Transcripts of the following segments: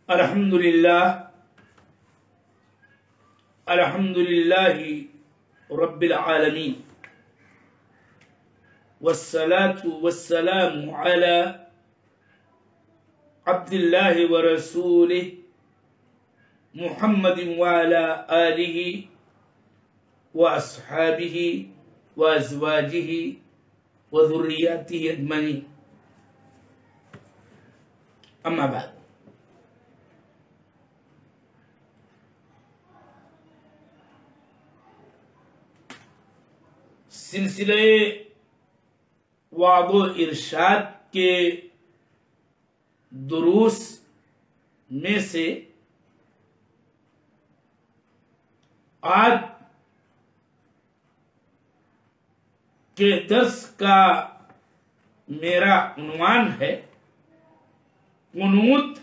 الحمدللہ رب العالمین والصلاة والسلام على عبد اللہ ورسولہ محمد وعلى آلہ واصحابہ وازواجہ وذریاتہ اجمعین، اما بعد۔ سلسلہ وعظ و ارشاد کے دروس میں سے آج کے درس کا میرا عنوان ہے قنوت،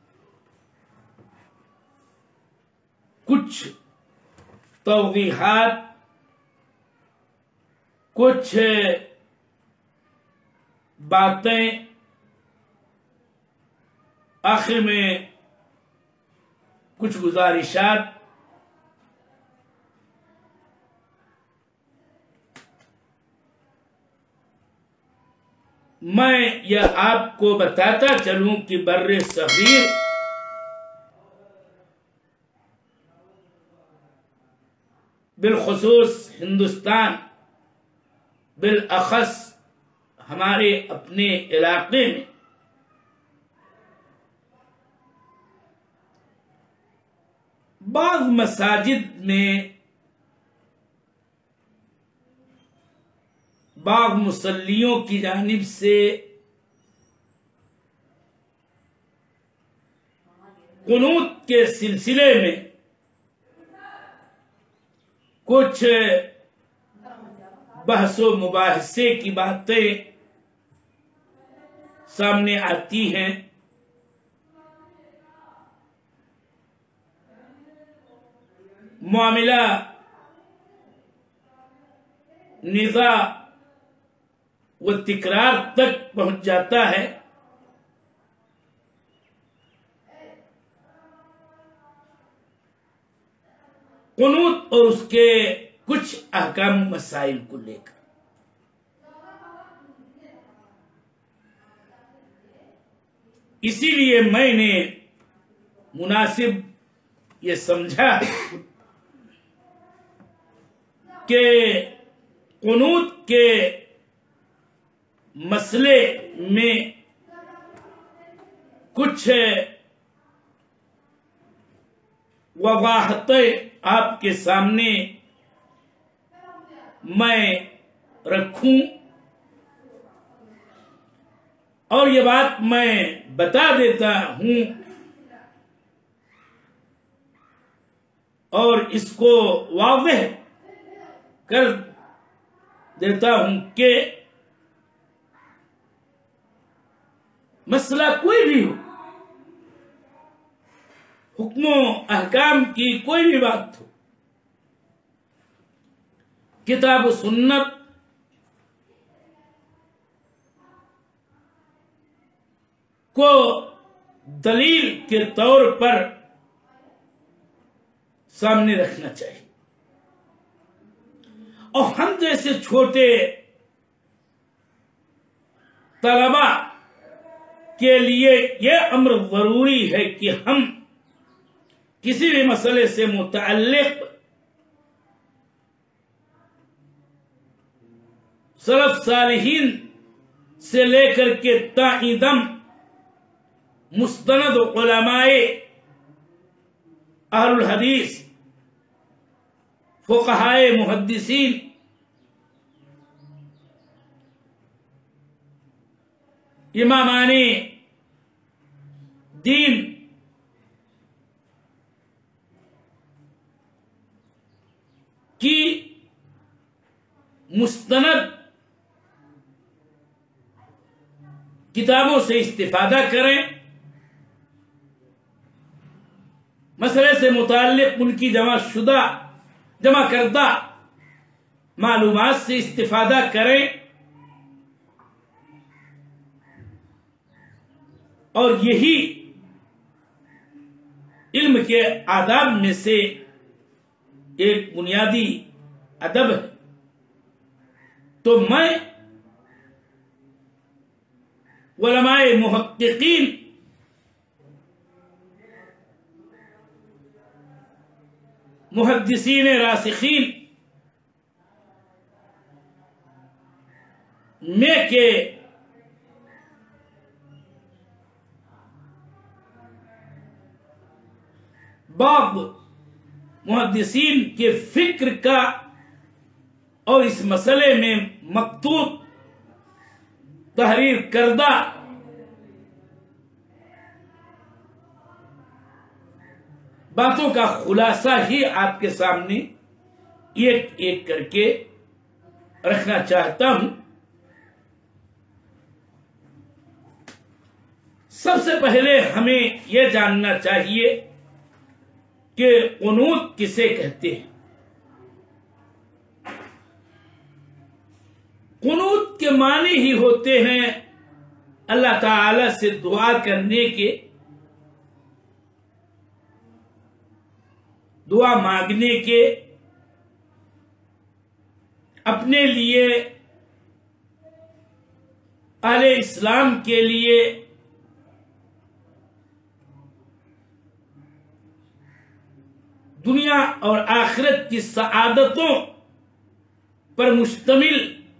کچھ توضیحات، کچھ باتیں، آخر میں کچھ گزارشات۔ میں یہ آپ کو بتاتا چلوں کہ بر صغیر بالخصوص ہندوستان، بالاخص ہمارے اپنے علاقے میں بعض مساجد میں بعض مصلیوں کی جانب سے قنوت کے سلسلے میں کچھ بحث و مباحثے کی باتیں سامنے آتی ہیں۔ معاملہ نزاع و تکرار تک پہنچ جاتا ہے۔ قنوت اور اس کے کچھ احکام مسائل کو لے کر اسی لیے میں نے مناسب یہ سمجھا کہ قنوت کے مسئلے میں کچھ وضاحتیں آپ کے سامنے میں رکھوں، اور یہ بات میں بتا دیتا ہوں اور اس کو واضح کر دیتا ہوں کہ مسئلہ کوئی بھی ہو، حکم و احکام کی کوئی بھی بات ہو، کتاب و سنت کو دلیل کے طور پر سامنے رکھنا چاہیے، اور ہم جیسے چھوٹے طلبا کے لیے یہ امر ضروری ہے کہ ہم کسی بھی مسئلے سے متعلق سلف صالحین سے لے کر کے تا دم مستند علماء اہل الحدیث، فقہائے محدثین، امامان دین کی مستند کتابوں سے استفادہ کریں، مسئلے سے متعلق ان کی جمع کردہ معلومات سے استفادہ کریں، اور یہی علم کے آداب میں سے ایک بنیادی ادب ہے، تو میں علماء محققین محدثین راسخین میں کہ بعض محدثین کے فکر کا اور اس مسئلے میں مکتوب تحریر کردہ باتوں کا خلاصہ ہی آپ کے سامنے ایک ایک کر کے رکھنا چاہتا ہوں۔ سب سے پہلے ہمیں یہ جاننا چاہیے کہ قنوت کسے کہتے ہیں۔ قنوت کے معنی ہی ہوتے ہیں اللہ تعالی سے دعا کرنے کے، دعا مانگنے کے، اپنے لیے، اہل اسلام کے لیے، دنیا اور آخرت کی سعادتوں پر مشتمل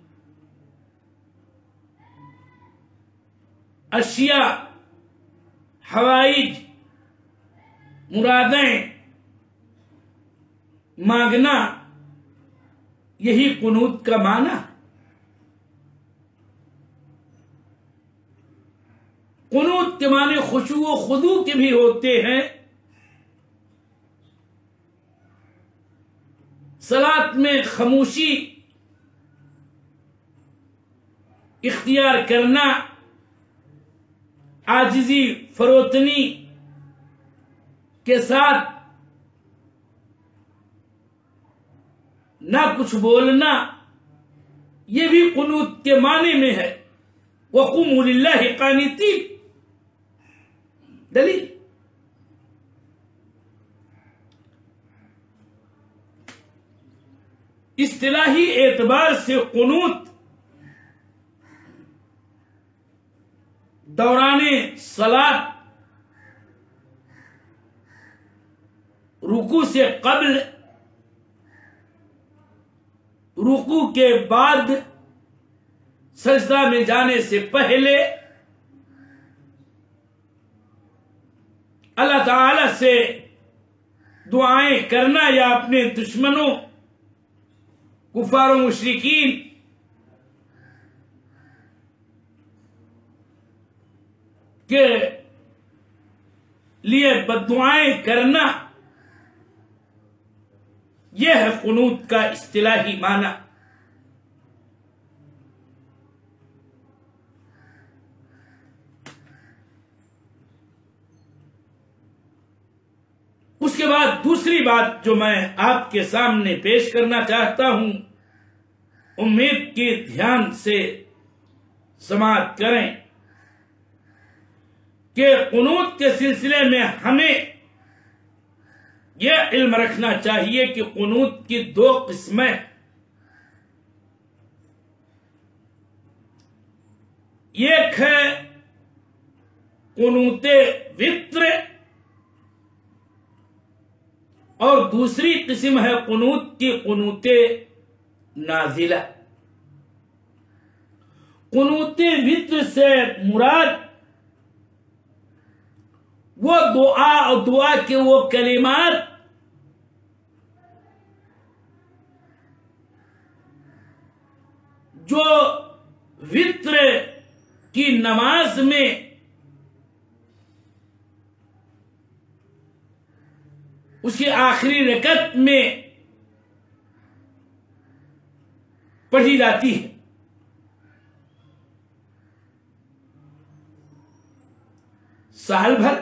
اشیاء، حوائج، مرادیں مانگنا، یہی قنوت کا معنی۔ قنوت کے معنی خشوع و خضوع کے بھی ہوتے ہیں، صلاۃ میں خاموشی اختیار کرنا، عاجزی، فروتنی کے ساتھ نہ کچھ بولنا، یہ بھی قنوت کے معنی میں ہے۔ وَقُومُوا لِلَّهِ قَانِتِينَ، دلیل۔ اصطلاحی اعتبار سے قنوت دوران صلاۃ، رکوع سے قبل، رکوع کے بعد، سجدہ میں جانے سے پہلے اللہ تعالی سے دعائیں کرنا، یا اپنے دشمنوں، کفار و مشرکین کے لیے بددعائیں کرنا، یہ ہے قنوت کا اصطلاحی معنی۔ اس کے بعد دوسری بات جو میں آپ کے سامنے پیش کرنا چاہتا ہوں، امید کی دھیان سے سماعت کریں کہ قنوت کے سلسلے میں ہمیں یہ علم رکھنا چاہیے کہ قنوت کی دو قسمیں، ایک ہے قنوت وتر اور دوسری قسم ہے قنوت کی قنوت نازلہ۔ قنوت وتر سے مراد وہ دعا اور دعا کے وہ کلمات جو وتر کی نماز میں اس کی آخری رکعت میں پڑھی جاتی ہے۔ سال بھر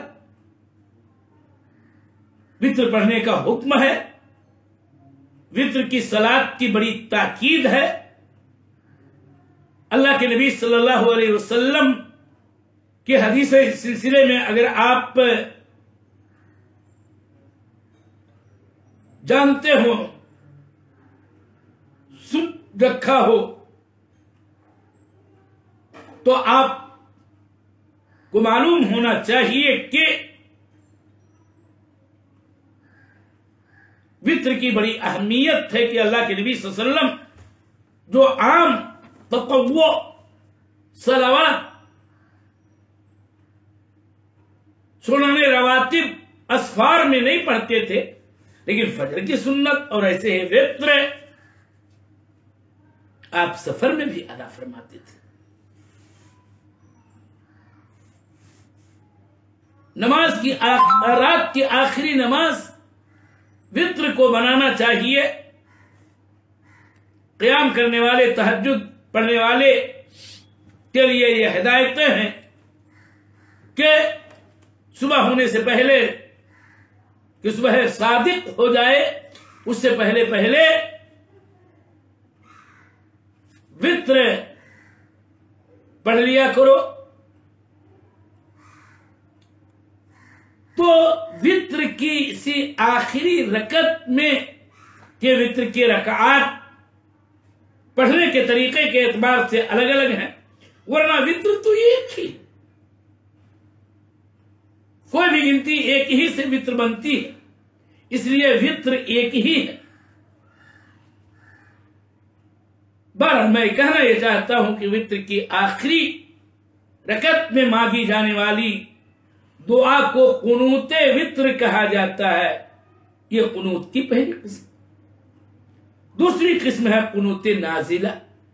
وتر پڑھنے کا حکم ہے، وتر کی صلاۃ کی بڑی تاکید ہے۔ اللہ کے نبی صلی اللہ علیہ وسلم کی حدیث اس سلسلے میں اگر آپ जानते हो, सुन रखा हो, तो आपको मालूम होना चाहिए कि वित्र की बड़ी अहमियत है कि अल्लाह के नबी सल्लल्लाहु अलैहि वसल्लम जो आम तक़व्वु सलावात सुनाने रवातिब असफार में नहीं पढ़ते थे, लेकिन फजर की सुन्नत और ऐसे ही वित्र आप सफर में भी अदा फरमाते थे। नमाज की रात की आखिरी नमाज वित्र को बनाना चाहिए। क़याम करने वाले, तहज्जुद पढ़ने वाले के लिए ये हिदायतें हैं कि सुबह होने से पहले, कि सुबह सादिक हो जाए उससे पहले पहले वित्र पढ़ लिया करो। तो वित्र की इसी आखिरी रकत में के वित्र के रकात पढ़ने के तरीके के एतबार से अलग अलग हैं, वरना वित्र तो एक ही, कोई भी गिनती एक ही से वित्र बनती है, इसलिए वित्र एक ही है। बहरहाल मैं कहना यह चाहता हूं कि वित्र की आखिरी रकत में मांगी जाने वाली दुआ को कुनूते वित्र कहा जाता है। यह कुनूत की पहली किस्म। दूसरी किस्म है कुनूते नाजिला।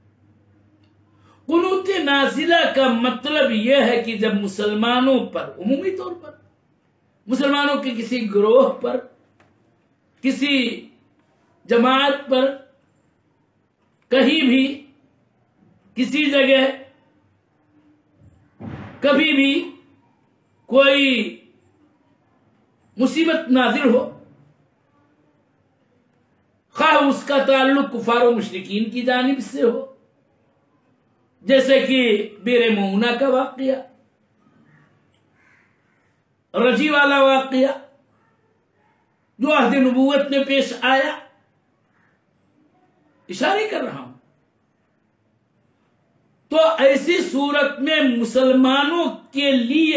कुनूते नाजिला का मतलब यह है कि जब मुसलमानों पर, उमूमी तौर पर मुसलमानों के किसी ग्रोह पर, किसी जमात पर, कहीं भी, किसी जगह, कभी भी कोई मुसीबत नाजिल हो, खा उसका ताल्लुक कुफार व मुशरिकीन की जानिब से हो, जैसे कि बीर मऊना का वाकया, रजी वाला वाकया जो अहद नबूवत में पेश आया, इशारे कर रहा हूं। तो ऐसी सूरत में मुसलमानों के लिए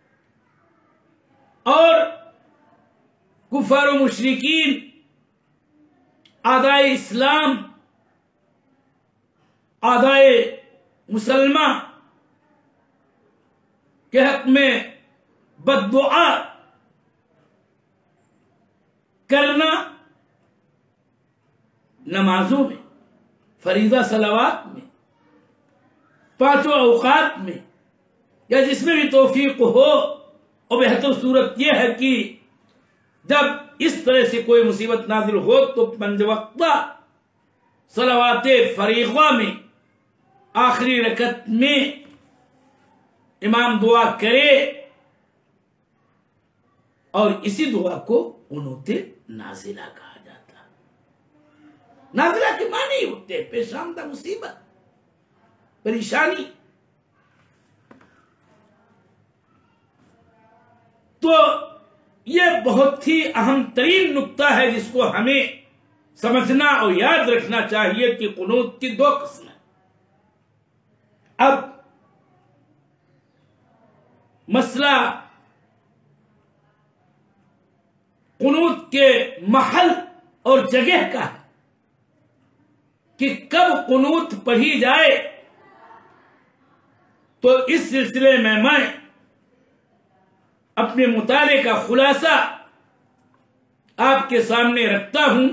और कुफार व मुशरिकीन, आदाए इस्लाम, आदाए मुसलमान के हक में बद्दुआ करना नमाजों में, फरीदा सलावात में, पांचों औकात में, या जिसमें भी तौफीक हो। और बेहतर सूरत यह है कि जब इस तरह से कोई मुसीबत नाजिल हो तो पंजवक्ता सलावाते फरीगा में आखिरी रकत में इमाम दुआ करे, और इसी दुआ को कुनूते नाजिला कहा जाता है। नाजिला के माने ही होते हैं पेश आमदा मुसीबत, परेशानी। तो यह बहुत ही अहम तरीन नुक्ता है जिसको हमें समझना और याद रखना चाहिए कि कुनूत की दो किस्में। अब मसला कुनूत के महल और जगह का है कि कब कुनूत पढ़ी जाए। तो इस सिलसिले में मैं अपने मुताले का खुलासा आपके सामने रखता हूं,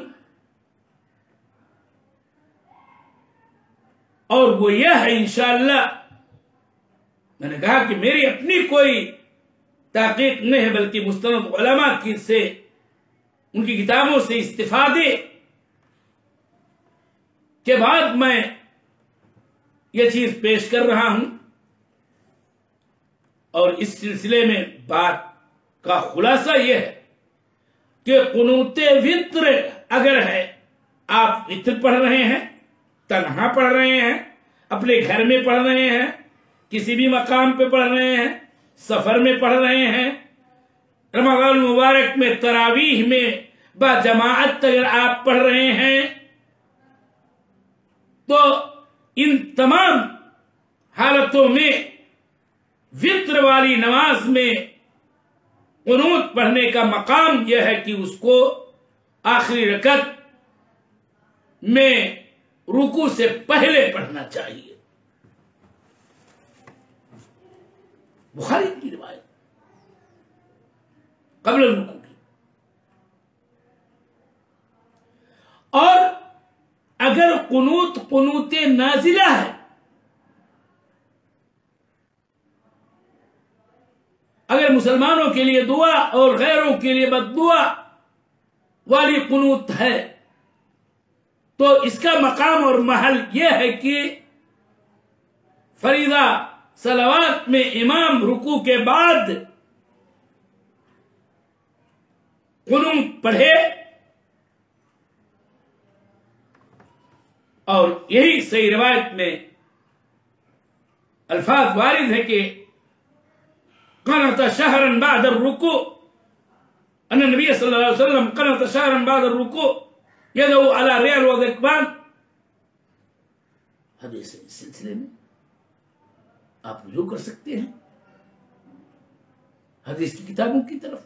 और वो यह है इंशाअल्लाह, मैंने कहा कि मेरी अपनी कोई तहकीक नहीं है, बल्कि मुस्तनद उलमा की से, उनकी किताबों से इस्तिफादे के बाद मैं ये चीज पेश कर रहा हूं। और इस सिलसिले में बात का खुलासा यह है कि कुनूते वित्र अगर है, आप वित्र पढ़ रहे हैं, तन्हा पढ़ रहे हैं, अपने घर में पढ़ रहे हैं, किसी भी मकाम पे पढ़ रहे हैं, सफर में पढ़ रहे हैं, रमजान मुबारक में तरावीह में با جماعت اگر آپ پڑھ رہے ہیں تو ان تمام حالتوں میں وتر والی نماز میں قنوت پڑھنے کا مقام یہ ہے کہ اس کو آخری رکعت میں رکوع سے پہلے پڑھنا چاہیے. بخاری کی روایت قبل رکوع کی. اور اگر قنوت نازلہ ہے، اگر مسلمانوں کے لیے دعا اور غیروں کے لیے بد دعا والی قنوت ہے تو اس کا مقام اور محل یہ ہے کہ فریضہ صلوات میں امام رکوع کے بعد قنوت پڑھے، اور یہی صحیح روایت میں الفاظ وارد ہے کہ قنت شہرا بعد الرکوع، ان النبی صلی اللہ علیہ وسلم قنت شہرا بعد الرکوع یدعو علی ریال و ذکبان. حدیث اس سلسلے میں آپ رجوع کر سکتے ہیں حدیث کی کتابوں کی طرف.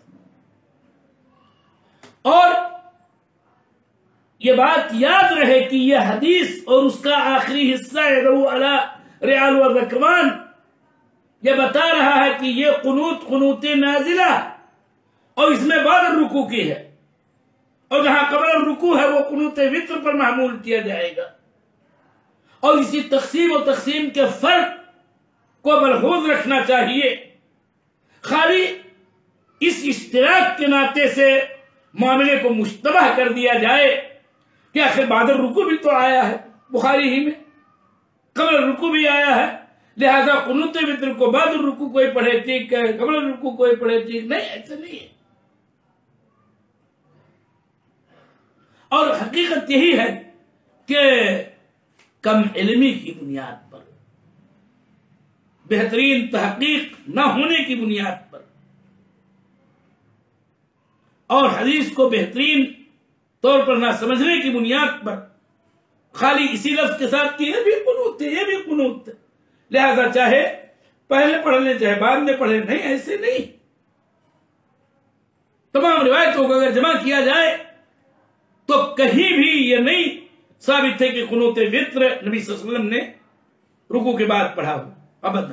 اور یہ بات یاد رہے کہ یہ حدیث اور اس کا آخری حصہ یدعو علی ریال و ذکبان یہ بتا رہا ہے کہ یہ قنوت نازلہ اور اس میں بعد الرکوع کی ہے، اور جہاں قبل الرکوع ہے وہ قنوت وتر پر معمول کیا جائے گا. اور اسی تقسیم و تقسیم کے فرق کو ملحوظ رکھنا چاہیے. خالی اس اشتراک کے ناطے سے معاملے کو مشتبہ کر دیا جائے کہ آخر بعد الرکوع بھی تو آیا ہے بخاری ہی میں، قبل الرکوع بھی آیا ہے، لہذا قنوت وتر کو بعد الرکوع کوئی پڑھے ٹھیک ہے، قبل الرکوع کوئی پڑھے ٹھیک نہیں. ایسا نہیں ہے. اور حقیقت یہی ہے کہ کم علمی کی بنیاد پر، بہترین تحقیق نہ ہونے کی بنیاد پر، اور حدیث کو بہترین طور پر نہ سمجھنے کی بنیاد پر خالی اسی لفظ کے ساتھ کہ یہ بھی قنوت ہے، یہ بھی قنوت ہے، لہذا چاہے پہلے پڑھ لیں چاہے بعد میں پڑھیں. نہیں، ایسے نہیں. تمام روایتوں کو اگر جمع کیا جائے تو کہیں بھی یہ نہیں ثابت ہے کہ قنوت وتر نبی صلی اللہ علیہ وسلم نے رکوع کے بعد پڑھا ہو، ابدا.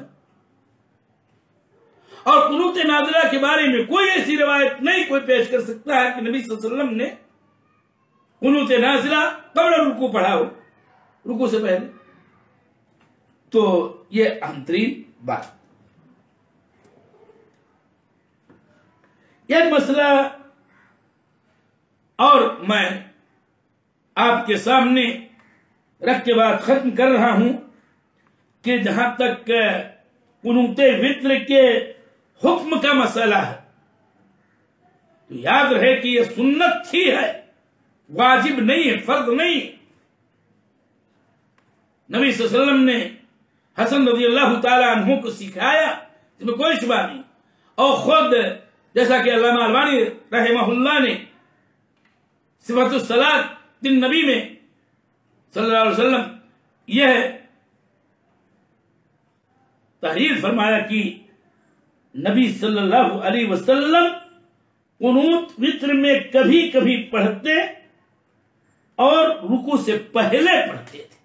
اور قنوت نازلہ کے بارے میں کوئی ایسی روایت نہیں کوئی پیش کر سکتا ہے کہ نبی صلی اللہ علیہ وسلم نے قنوت نازلہ قبل رکوع پڑھا ہو، رکوع سے پہلے. تو یہ اہم ترین بات. یہ مسئلہ اور میں آپ کے سامنے رکھ کے بات ختم کر رہا ہوں کہ جہاں تک قنوت وتر کے حکم کا مسئلہ ہے تو یاد رہے کہ یہ سنت ہی ہے، واجب نہیں ہے، فرض نہیں. نبی صلی اللہ علیہ وسلم نے حسن رضی اللہ تعالی عنہ کو سکھایا، اس میں کوئی شبہ نہیں. اور خود جیسا کہ علامہ البانی رحمہ اللہ نے صفت الصلاۃ النبی میں صلی اللہ علیہ وسلم یہ تحریر فرمایا کہ نبی صلی اللہ علیہ وسلم قنوت وتر میں کبھی کبھی پڑھتے اور رکوع سے پہلے پڑھتے تھے.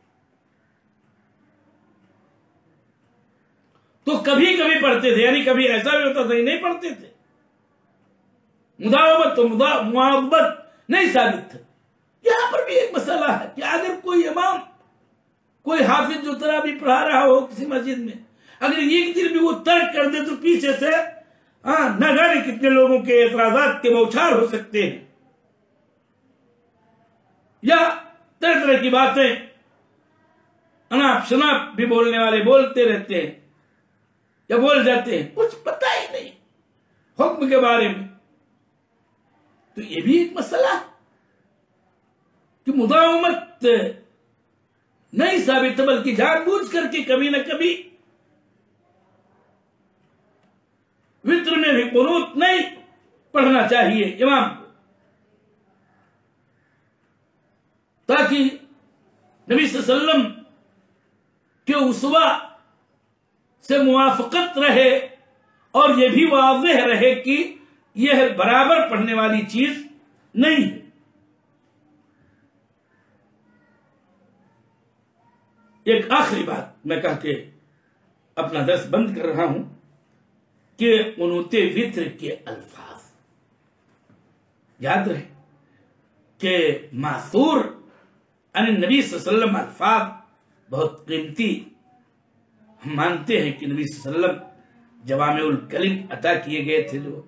تو کبھی کبھی پڑھتے تھے، یعنی کبھی ایسا بھی ہوتا تھا کہ نہیں پڑھتے تھے. مداومت تو مواظبت نہیں ثابت تھا. یہاں پر بھی ایک مسئلہ ہے کہ اگر کوئی امام، کوئی حافظ جو تراویح پڑھا رہا ہو کسی مسجد میں، اگر ایک دن بھی وہ ترک کر دے تو پیچھے سے نہ جانے کتنے لوگوں کے اعتراضات کے بوچھار ہو سکتے ہیں، یا طرح طرح کی باتیں اناپ شناپ بھی بولنے والے بولتے رہتے ہیں یا بول جاتے ہیں، کچھ پتہ ہی نہیں حکم کے بارے میں. تو یہ بھی ایک مسئلہ ہے کہ مداومت نہیں ثابت، بلکہ جان بوجھ کر کے کبھی نہ کبھی وتر میں بھی قنوت نہیں پڑھنا چاہیے امام کو. تاکہ نبی صلی اللہ علیہ وسلم کے اسوہ سے موافقت رہے اور یہ بھی واضح رہے کہ یہ برابر پڑھنے والی چیز نہیں ہے۔ ایک آخری بات میں کہہ کے اپنا درس بند کر رہا ہوں کہ قنوت وتر کے الفاظ یاد رہے کہ ماثور عن النبی صلی اللہ علیہ وسلم الفاظ بہت قیمتی، ہم مانتے ہیں کہ نبی صلی اللہ علیہ وسلم جوامع الکلم عطا کیے گئے تھے جو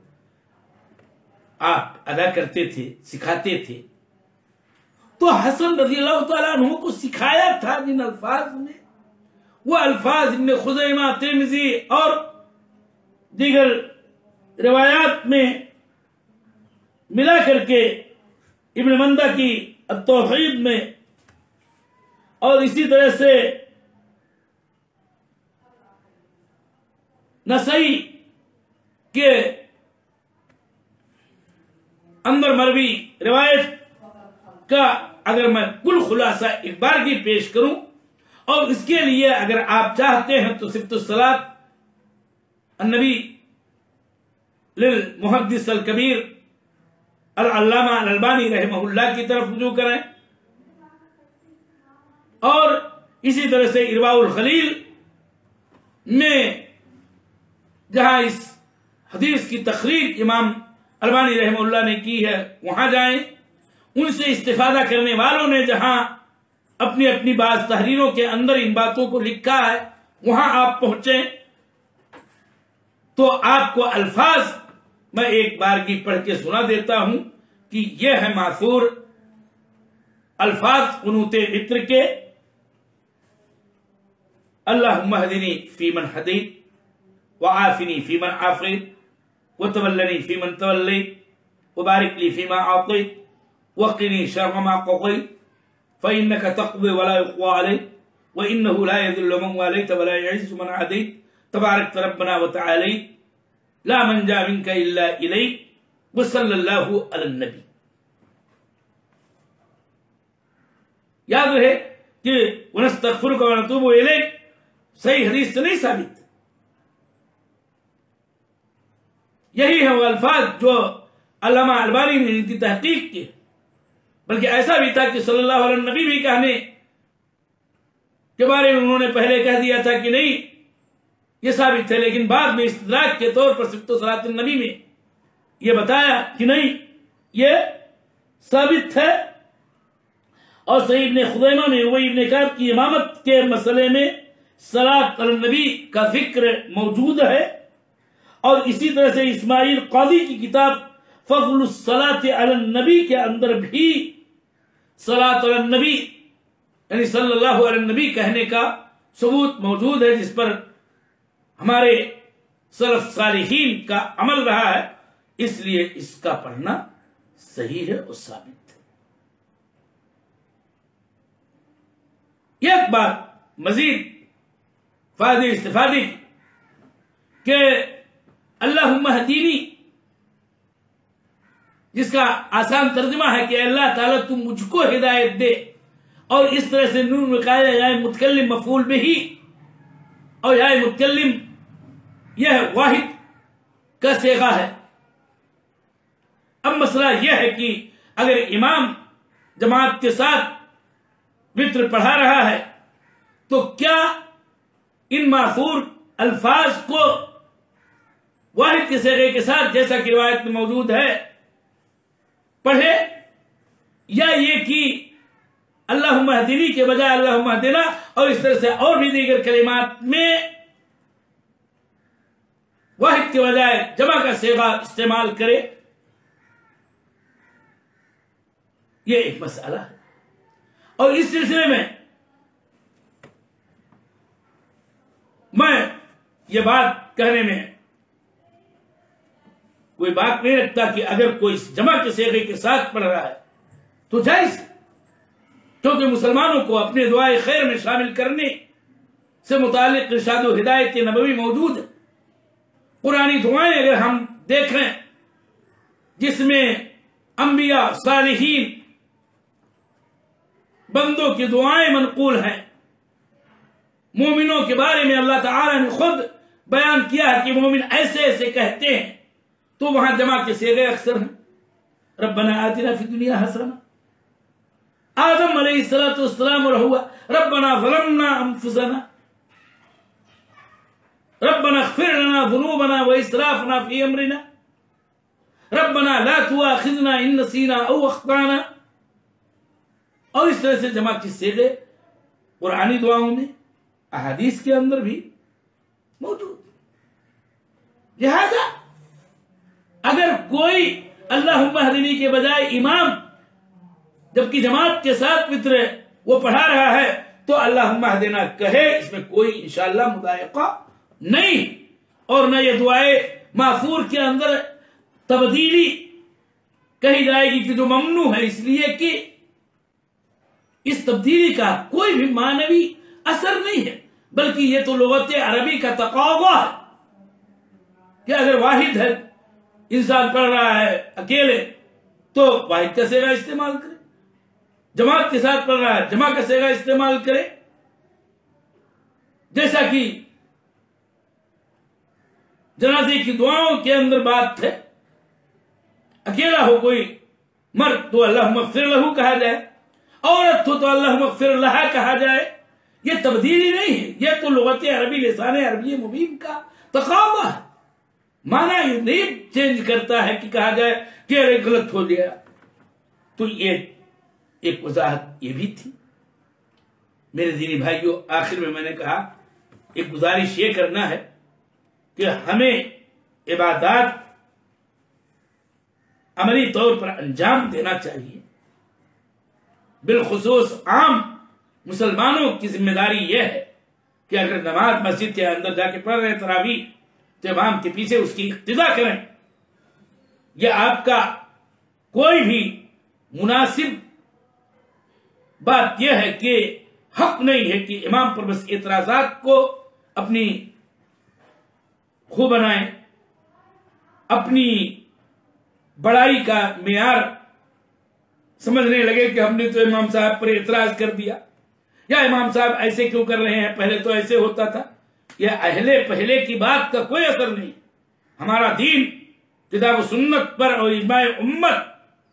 آپ ادا کرتے تھے، سکھاتے تھے، تو حسن رضی اللہ تعالیٰ عنہ کو سکھایا تھا جن الفاظ میں، وہ الفاظ ابن خزیمہ، ترمذی اور دیگر روایات میں ملا کر کے ابن مندہ کی التوحید میں اور اسی طرح سے نسائی کے اندر مروی روایت کا اگر میں کل خلاصہ ایک بار کی پیش کروں، اور اس کے لیے اگر آپ چاہتے ہیں تو صفت الصلاۃ النبی للمحدث الکبیر العلامہ الالبانی رحمہ اللہ کی طرف رجوع کریں، اور اسی طرح سے ارواء الخلیل میں جہاں اس حدیث کی تخریج امام البانی رحمہ اللہ نے کی ہے وہاں جائیں، ان سے استفادہ کرنے والوں نے جہاں اپنی اپنی بعض تحریروں کے اندر ان باتوں کو لکھا ہے وہاں آپ پہنچیں، تو آپ کو الفاظ میں ایک بار کی پڑھ کے سنا دیتا ہوں کہ یہ ہے ماثور الفاظ قنوت وتر کے: اللہم اہدنی فی من ہدیت وعافنی فی من عافیت وتولنی فی من تولیت وبارک لی فیما اعطیت وقنی شر ما قضیت فإنك تقضي ولا يقضى عليك وإنه لا يذل من واليت ولا يعز من عاديت تبارك ربنا وتعاليت لا منجا منك إلا إليك وصلی اللہ علی النبی۔ یاد رہے کہ ونستغفرک ونتوب الیک صحیح حدیث سے نہیں ثابت، یہی ہے وہ الفاظ جو علامہ البانی نے ان کی تحقیق کی، بلکہ ایسا بھی تھا کہ صلی اللہ علیہ نبی بھی کہنے کے بارے میں انہوں نے پہلے کہہ دیا تھا کہ نہیں یہ ثابت ہے، لیکن بعد میں استدراک کے طور پر صفت صلاۃ النبی میں یہ بتایا کہ نہیں یہ ثابت ہے۔ اور صحیح ابن خزیمہ میں وہی ابن کعب کی امامت کے مسئلے میں صلاۃ علی النبی کا ذکر موجود ہے، اور اسی طرح سے اسماعیل قاضی کی کتاب فضل الصلاۃ علی النبی کے اندر بھی صلاۃ علی النبی یعنی صلی اللہ علیہ النبی کہنے کا ثبوت موجود ہے، جس پر ہمارے سلف صالحین کا عمل رہا ہے، اس لیے اس کا پڑھنا صحیح ہے اور ثابت ہے۔ ایک بات مزید فائدے استفادے کی کہ اللہم اہدینی، جس کا آسان ترجمہ ہے کہ اللہ تعالیٰ تم مجھ کو ہدایت دے، اور اس طرح سے نون وقایا یا متکلم مفعول بہ اور یا متکلم یہ واحد کا صیغہ ہے۔ اب مسئلہ یہ ہے کہ اگر امام جماعت کے ساتھ وتر پڑھا رہا ہے تو کیا ان ماثور الفاظ کو واحد کے صیغے کے ساتھ جیسا کہ روایت میں موجود ہے پڑھے، یا یہ کہ اللہم اہدنی کے بجائے اللہم اہدنا اور اس طرح سے اور بھی دیگر کلمات میں واحد کے بجائے جمع کا صیغہ استعمال کرے، یہ ایک مسئلہ ہے۔ اور اس سلسلے میں یہ بات کہنے میں کوئی بات نہیں رکھتا کہ اگر کوئی جمع کے صیغے کے ساتھ پڑھ رہا ہے تو جائز، کیونکہ مسلمانوں کو اپنے دعائے خیر میں شامل کرنے سے متعلق ارشاد و ہدایت نبوی موجود ہے۔ قرآنی دعائیں اگر ہم دیکھیں جس میں انبیاء، صالحین بندوں کی دعائیں منقول ہیں. مومنوں کے بارے میں اللہ تعالی نے خود بیان کیا ہے کہ مومن ایسے ایسے کہتے ہیں، تو وہاں جمع کے صیغے اکثر ہیں. ربنا آتنا فی الدنیا حسنہ. آدم علیہ السلام اور ہوا ربنا ظلمنا انفسنا ربنا اغفر لنا ذنوبنا واسرافنا فی امرنا ربنا لا تؤاخذنا ان نسینا او اخطانا. اور اس طرح سے جمع کی صیغے قرآنی دعاؤں میں، احادیث کے اندر بھی موجود. لہذا اگر کوئی اللہم اہدنی کے بجائے امام جبکہ جماعت کے ساتھ وطر وہ پڑھا رہا ہے تو اللہم اہدنا کہے، اس میں کوئی انشاءاللہ مضائقہ نہیں. اور نہ یہ دعائے ماثور کے اندر تبدیلی کہی جائے گی کہ جو ممنوع ہے، اس لیے کہ اس تبدیلی کا کوئی بھی معنوی اثر نہیں ہے، بلکہ یہ تو لغت عربی کا تقاضا ہے کہ اگر واحد ہے انسان پڑھ رہا ہے اکیلے تو واحد کا صیغہ استعمال کرے، جماعت کے ساتھ پڑھ رہا ہے جمع کا صیغہ استعمال کرے. جیسا کہ جنازے کی دعاؤں کے اندر بات ہے، اکیلا ہو کوئی مرد تو اللہم اغفر لہ کہا جائے، عورت ہو تو اللہم اغفر لہا کہا جائے. یہ تبدیلی نہیں ہے، یہ تو لغت عربی لسان عربی مبین کا تقاضا ہے. معنی یہ نہیں چینج کرتا ہے کہ کہا جائے کہ ارے غلط ہو گیا. تو یہ ایک وضاحت یہ بھی تھی. میرے دینی بھائیوں، آخر میں نے کہا ایک گزارش یہ کرنا ہے کہ ہمیں عبادات عملی طور پر انجام دینا چاہیے. بالخصوص عام مسلمانوں کی ذمہ داری یہ ہے کہ اگر نماز مسجد کے اندر جا کے پڑھ رہے تراویح تو امام کے پیچھے اس کی اقتداء کریں. یہ آپ کا کوئی بھی مناسب بات یہ ہے کہ حق نہیں ہے کہ امام پر بس اعتراضات کو اپنی خو بنائیں، اپنی بڑائی کا معیار سمجھنے لگے کہ ہم نے تو امام صاحب پر اعتراض کر دیا، یا امام صاحب ایسے کیوں کر رہے ہیں، پہلے تو ایسے ہوتا تھا. یہ پہلے کی بات کا کوئی اثر نہیں. ہمارا دین کتاب و سنت پر اور اجماع امت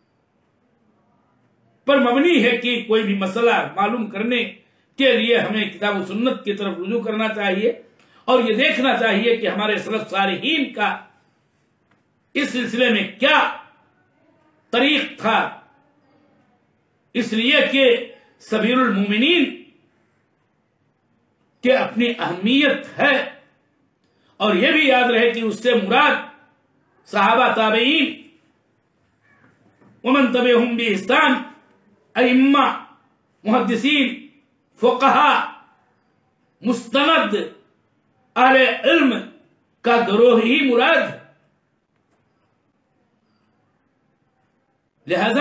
پر مبنی ہے کہ کوئی بھی مسئلہ معلوم کرنے کے لیے ہمیں کتاب و سنت کی طرف رجوع کرنا چاہیے اور یہ دیکھنا چاہیے کہ ہمارے سلف صالحین کا اس سلسلے میں کیا طریق تھا. اس لیے کہ سبیل المومنین کہ اپنی اہمیت ہے، اور یہ بھی یاد رہے کہ اس سے مراد صحابہ تابعین ومن تبعہم بإحسان، ائمہ، محدثین، فقہا، مستند اہل علم کا گروہ ہی مراد ہے. لہذا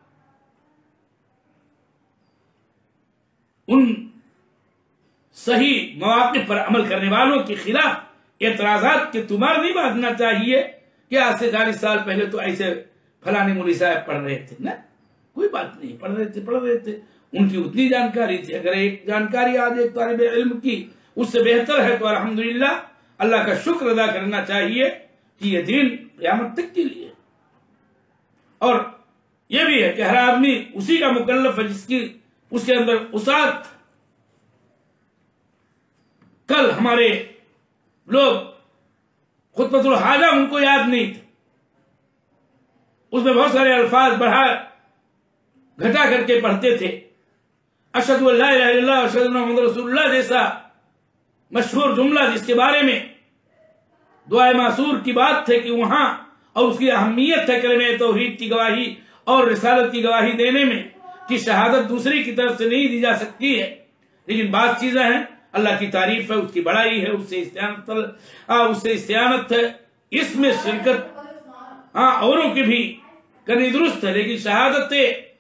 ان صحیح مواقع پر عمل کرنے والوں کے خلاف اعتراضات کے تمار نہیں باندھنا چاہیے کہ آج سے 40 سال پہلے تو ایسے فلانے مولوی صاحب پڑھ رہے تھے. نا، کوئی بات نہیں، پڑھ رہے تھے ان کی اتنی جانکاری تھی. اگر ایک جانکاری آج ایک طالب علم کی اس سے بہتر ہے تو الحمدللہ اللہ کا شکر ادا کرنا چاہیے کہ یہ دین قیامت تک کے لیے. اور یہ بھی ہے کہ ہر آدمی اسی کا مکلف ہے جس کی اس کے اندر وسعت. کل ہمارے لوگ خطبۃ الحاجہ ان کو یاد نہیں تھا، اس میں بہت سارے الفاظ بڑھا گھٹا کر کے پڑھتے تھے. اشہد ان لا الہ الا اللہ اشہد ان محمد رسول اللہ جیسا مشہور جملہ جس کے بارے میں دعائے معصور کی بات تھے کہ وہاں اور اس کی اہمیت ہے کلمہ توحید کی گواہی اور رسالت کی گواہی دینے میں کہ شہادت دوسری کی طرف سے نہیں دی جا سکتی ہے، لیکن بعض چیزیں ہیں اللہ کی تعریف ہے، اس کی بڑائی ہے، اس سے استعانت ہے، اس میں شرکت اوروں کی بھی کرنی درست ہے، لیکن شہادت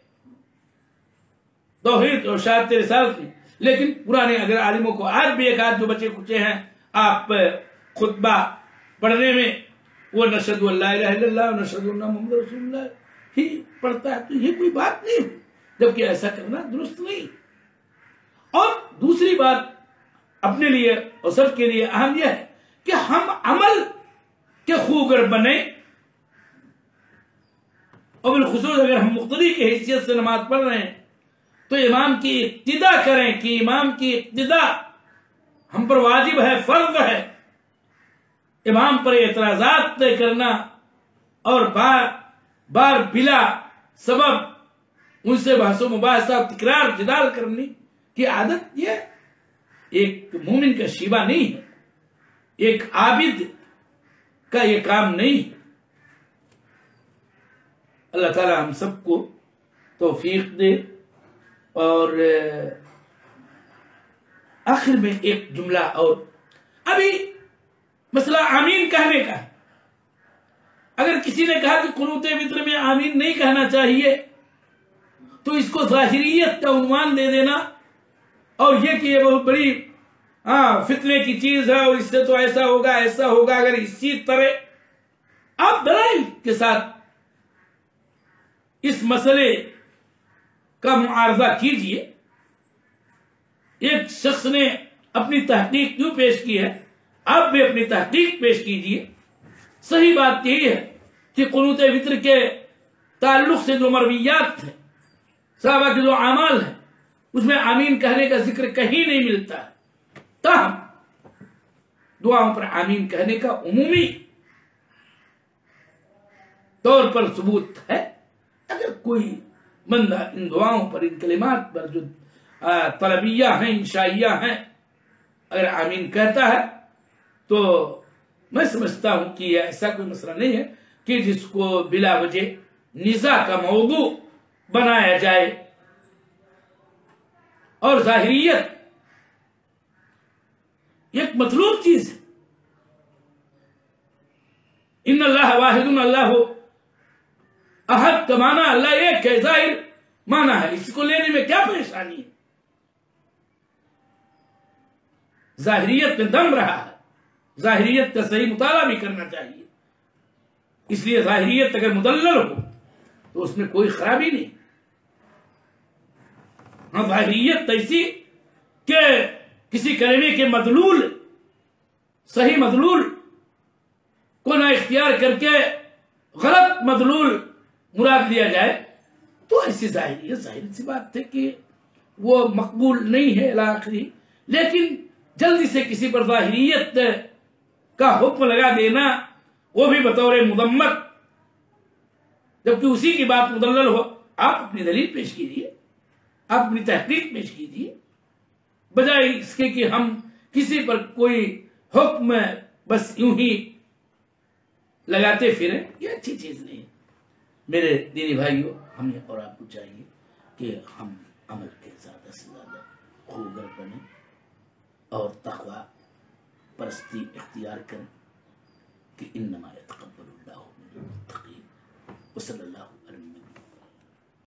توحید اور شہادت رسالت میں. لیکن پرانے اگر عالموں کو آج بھی ایک آدھ جو بچے کچے ہیں آپ خطبہ پڑھنے میں وہ نشہد ان لا الہ الا اللہ نشہد ان محمد رسول اللہ ہی پڑھتا ہے، تو یہ کوئی بات نہیں. جبکہ ایسا کرنا درست نہیں۔ اور دوسری بات اپنے لیے اور سب کے لیے اہم یہ ہے کہ ہم عمل کے خوگر بنے، اور بالخصوص اگر ہم مقتدی کی حیثیت سے نماز پڑھ رہے ہیں تو امام کی اقتدا کریں کہ امام کی اقتدا ہم پر واجب ہے، فرض ہے۔ امام پر اعتراضات طے کرنا اور بار بار بلا سبب ان سے بحث و مباحثہ تکرار جدال کرنے کی عادت یہ ایک مومن کا شیبہ نہیں ہے، ایک عابد کا یہ کام نہیں ہے۔ اللہ تعالی ہم سب کو توفیق دے۔ اور آخر میں ایک جملہ اور، ابھی مسئلہ آمین کہنے کا ہے۔ اگر کسی نے کہا کہ قنوت وتر میں آمین نہیں کہنا چاہیے تو اس کو ظاہریت کا عنوان دے دینا، اور یہ کہ یہ بہت بڑی فتنے کی چیز ہے اور اس سے تو ایسا ہوگا ایسا ہوگا، اگر اسی طرح آپ دلائل کے ساتھ اس مسئلے کا معارضہ کیجئے۔ ایک شخص نے اپنی تحقیق کیوں پیش کی ہے، آپ بھی اپنی تحقیق پیش کیجئے۔ صحیح بات یہی ہے کہ قنوت وتر کے تعلق سے جو مرویات ہیں، صحابہ کے جو اعمال ہیں، اس میں آمین کہنے کا ذکر کہیں نہیں ملتا ہے۔ تاہم دعاؤں پر آمین کہنے کا عمومی طور پر ثبوت ہے۔ اگر کوئی بندہ ان دعاؤں پر، ان کلمات پر جو طلبیہ ہیں، انشائیہ ہیں، اگر آمین کہتا ہے تو میں سمجھتا ہوں کہ یہ ایسا کوئی مسئلہ نہیں ہے کہ جس کو بلا وجہ نزاع کا موضوع بنایا جائے۔ اور ظاہریت ایک مطلوب چیز ہے۔ ان اللہ واحد، اللہ احد کا معنی اللہ ایک ہے، ظاہر معنی ہے، اس کو لینے میں کیا پریشانی ہے؟ ظاہریت میں دم رہا ہے، ظاہریت کا صحیح مطالعہ بھی کرنا چاہیے۔ اس لیے ظاہریت اگر مدلل ہو تو اس میں کوئی خرابی نہیں۔ ہاں، ظاہریت ایسی کہ کسی کلمے کے مدلول، صحیح مدلول کو نہ اختیار کر کے غلط مدلول مراد لیا جائے تو ایسی ظاہریت، ظاہر سی بات ہے کہ وہ مقبول نہیں ہے الی آخری۔ لیکن جلدی سے کسی پر ظاہریت کا حکم لگا دینا، وہ بھی بطور مذمت، جبکہ اسی کی بات مدلل ہو، آپ اپنی دلیل پیش کیجیے، آپ اپنی تحقیق پیش کیجیے، بجائے اس کے کہ ہم کسی پر کوئی حکم بس یوں ہی لگاتے پھریں۔ یہ اچھی چیز نہیں ہے۔ میرے دینی بھائیوں، ہمیں اور آپ کو چاہیے کہ ہم عمل کے زیادہ سے زیادہ خوگر بنیں اور تقوی پرستی اختیار کریں کہ انما یتقبل اللہ من المتقین۔ وصلی اللہ